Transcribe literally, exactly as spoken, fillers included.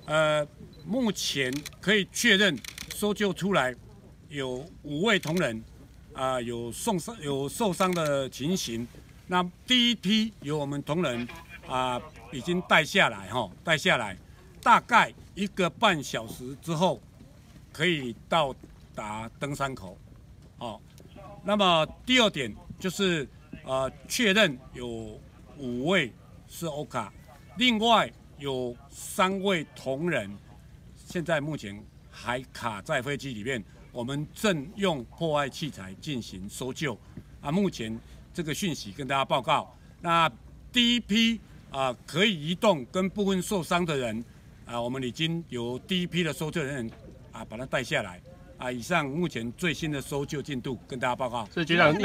呃，目前可以确认搜救出来有五位同仁啊、呃、有受伤有受伤的情形。那第一批由我们同仁啊、呃、已经带下来哈，带下来，大概一个半小时之后可以到达登山口。哦，那么第二点就是呃确认有五位是欧卡，另外有三位同仁，现在目前还卡在飞机里面，我们正用破坏器材进行搜救。啊，目前这个讯息跟大家报告。那第一批啊、呃、可以移动跟部分受伤的人啊、呃，我们已经由第一批的搜救人员啊把他带下来。啊，以上目前最新的搜救进度跟大家报告。 所以局长。